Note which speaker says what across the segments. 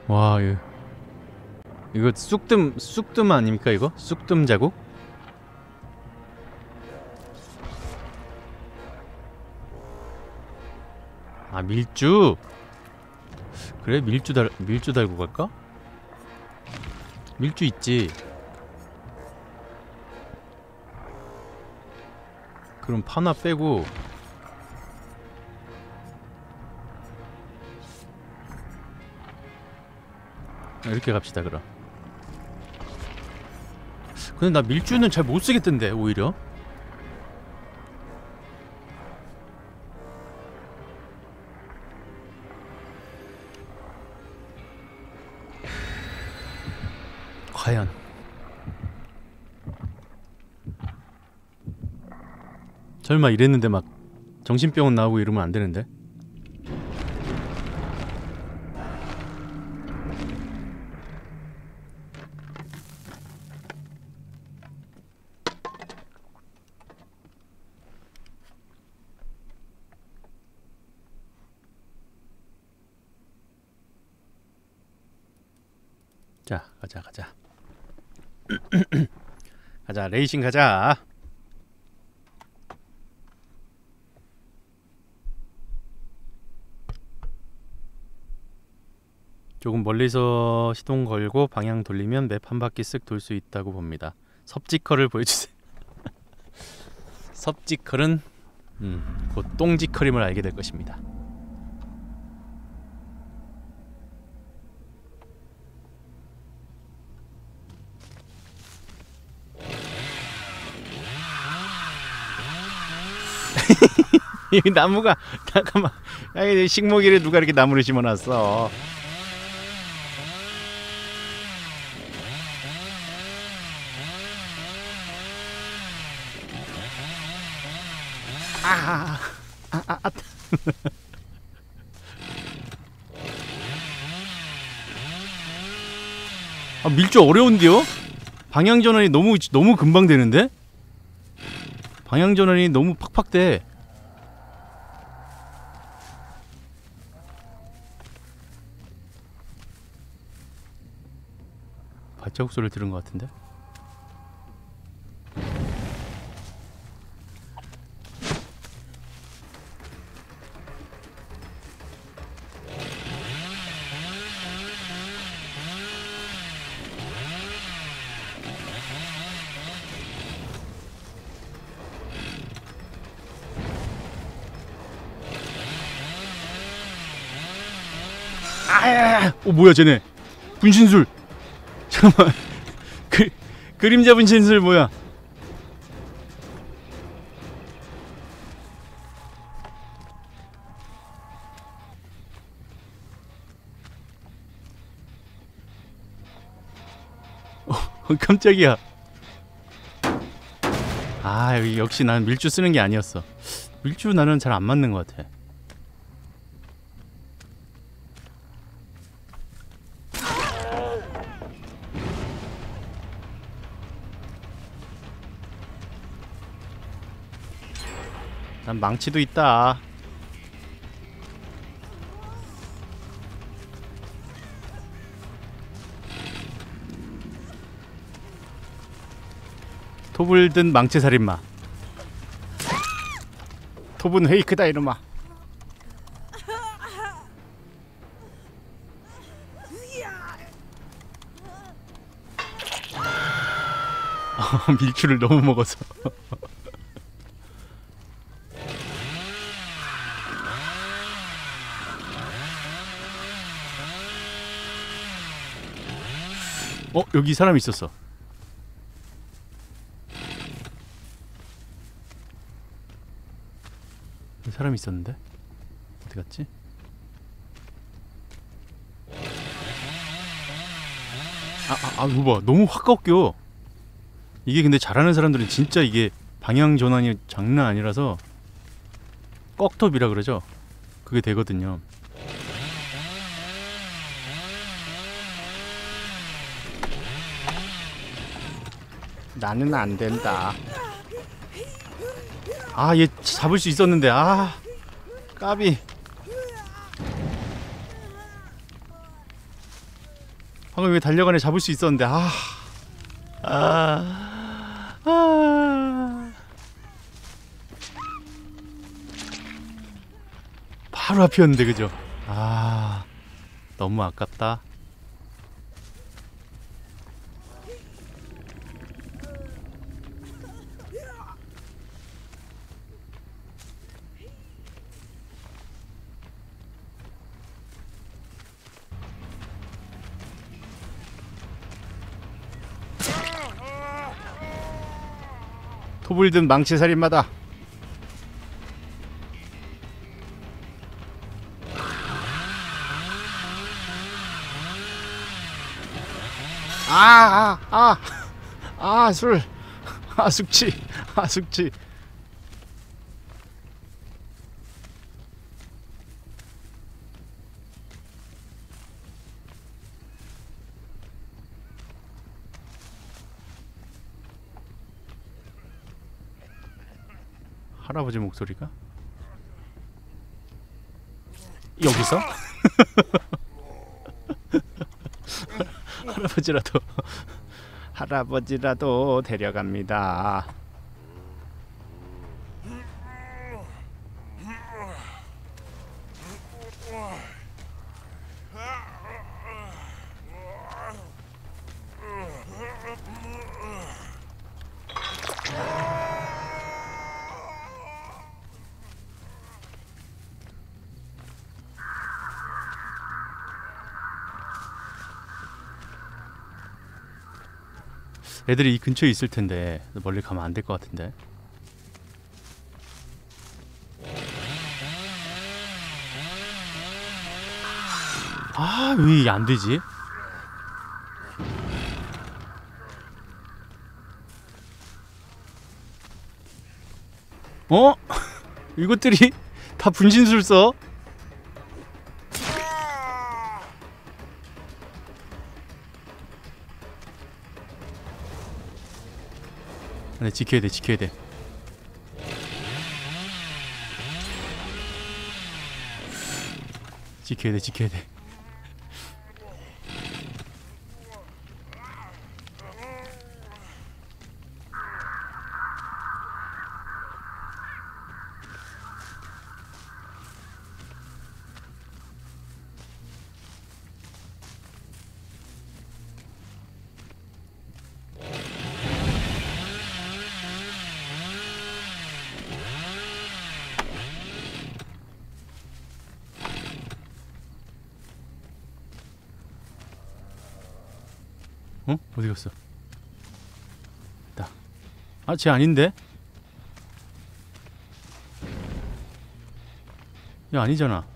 Speaker 1: 와, 이거 쑥뜸 아닙니까 이거? 쑥뜸 자국? 아, 밀주. 그래, 밀주 달고 갈까? 밀주 있지. 그럼 파나 빼고 이렇게 갑시다. 그럼. 근데 나 밀주는 잘 못 쓰겠던데 오히려. 과연 설마 이랬는데 막 정신병원 나오고 이러면 안 되는데. 자, 가자. 가자, 레이싱 가자. 조금 멀리서 시동 걸고 방향 돌리면 맵 한 바퀴 쓱 돌 수 있다고 봅니다. 섭지컬을 보여주세요. 섭지컬은 곧 똥지컬임을 알게 될 것입니다. 이 나무가 잠깐만, 아이 식목일에 누가 이렇게 나무를 심어놨어? 아, 밀주 어려운데요? 방향 전환이 너무 금방 되는데? 방향 전환이 너무 팍팍 돼. 발자국 소리를 들은 것 같은데? 뭐야 쟤네 분신술. 잠깐만. 그림자 분신술 뭐야? 깜짝이야. 아, 역시 난 밀주 쓰는 게 아니었어. 밀주 나는 잘 안 맞는 것 같아. 난 망치도 있다. 톱을 든 망치살인마. 톱은 헤이크다 이놈아. 밀주를 너무 먹어서. 여기 사람 있었어. 사람 있었는데 어디 갔지? 이거 봐, 너무 확 꺾여. 이게 근데 잘하는 사람들은 진짜 이게 방향 전환이 장난 아니라서 꺽톱이라 그러죠. 그게 되거든요. 나는 안 된다. 얘 잡을 수 있었는데. 까비. 방금 왜 달려가네. 잡을 수 있었는데. 바로 앞이었는데 그죠? 너무 아깝다. 톱을 든 망치살인마다. 술. 숙취. 숙취. 할아버지 목소리가? 여기서? 할아버지라도 데려갑니다. 애들이 이 근처에 있을 텐데 멀리 가면 안 될 것 같은데. 왜 이게 안 되지? 이것들이 다 분신술 써? 네, 지켜야 돼. 지켜야 돼. 어디 갔어? 있다. 쟤 아닌데? 야, 아니잖아.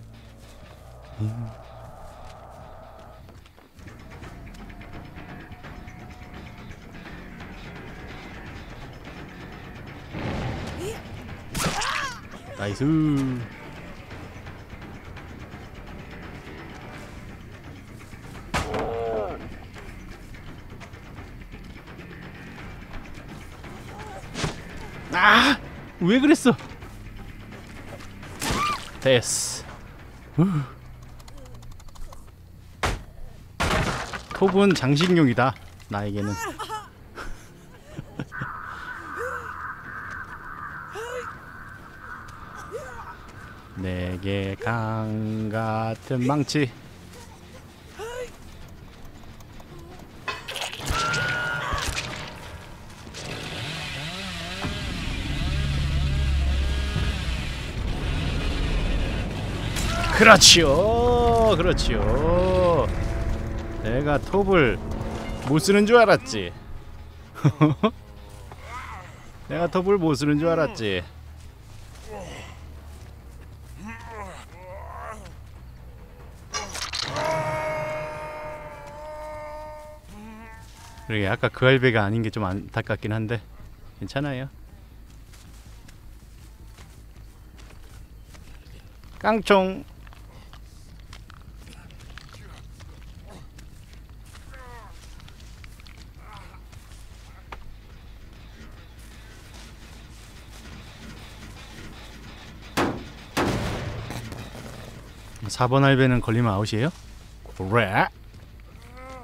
Speaker 1: 나이스. 왜 그랬어? 됐어. 톱은 장식용이다. 나에게는. 내게 강 같은 망치. 그렇지요. 그렇지요. 내가 톱을 못 쓰는 줄 알았지. 내가 톱을 못 쓰는 줄 알았지. 그러게 아까 그 할배가 아닌 게 좀 안타깝긴 한데 괜찮아요. 깡총. (4번) 할배는 걸리면 아웃이에요? 그래.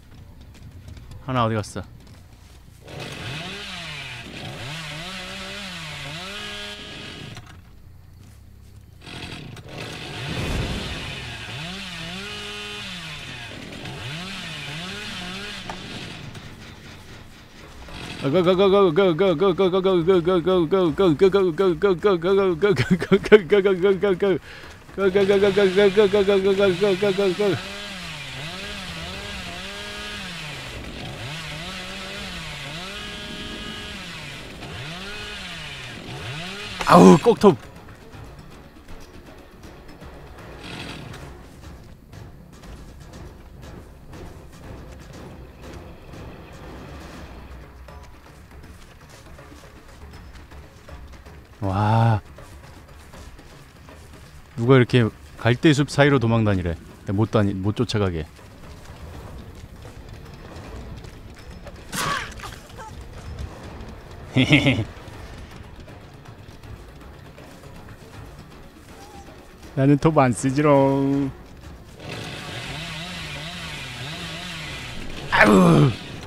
Speaker 1: 하나 어디 갔어? 아우 꼭톱. 와, 누가 이렇게 갈대숲 사이로 도망 다니래. 못 쫓아가게. 나는 톱 안 쓰지롱. 아우.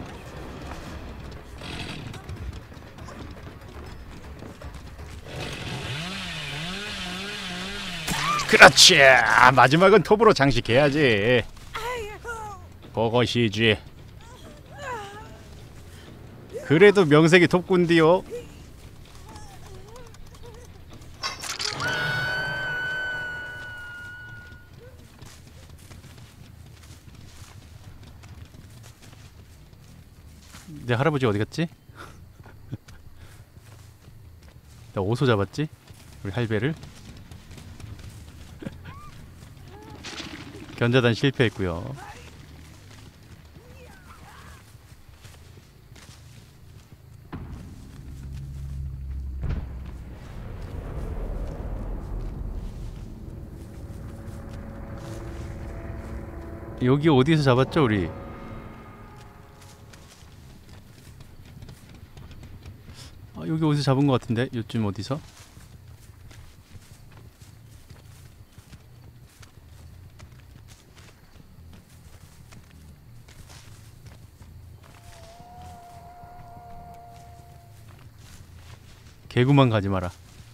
Speaker 1: 그렇지. 마지막은 톱으로 장식해야지. 그것이지. 그래도 명색이 톱군디요. 내 할아버지 어디 갔지? 나 어디서 잡았지? 우리 할배를. 견자단 실패했고요. 여기 어디서 잡았죠 우리? 여기 어디서 잡은 것 같은데? 요쯤 어디서? 개구만 가지 마라.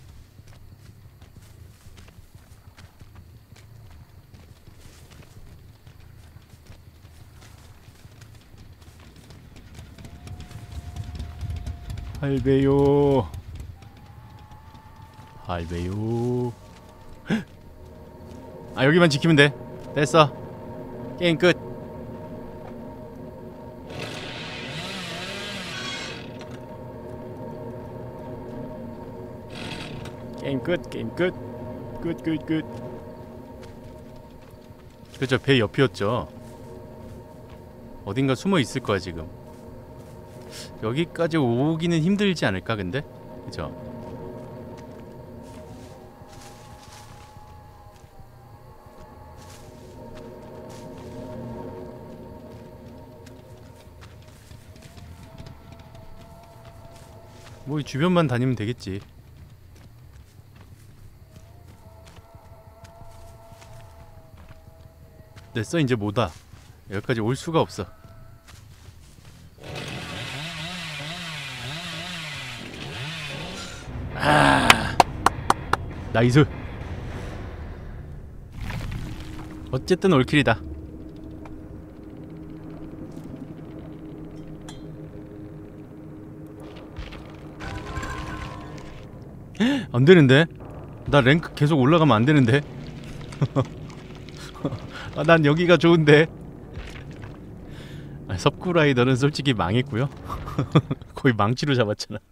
Speaker 1: 할배요. 할배요. 아 여기만 지키면 돼. 됐어. 게임 끝. 게임 끝. 게임 끝. 끝. 그죠, 배 옆이었죠. 어딘가 숨어 있을 거야 지금. 여기까지 오기는 힘들지 않을까 근데? 그죠? 뭐 이 주변만 다니면 되겠지. 됐어, 이제 뭐다. 여기까지 올 수가 없어. 나이스. 어쨌든 올킬이다. 안되는데? 나 랭크 계속 올라가면 안되는데? 난 여기가 좋은데? 섭구라이더는 솔직히 망했고요. 거의 망치로 잡았잖아.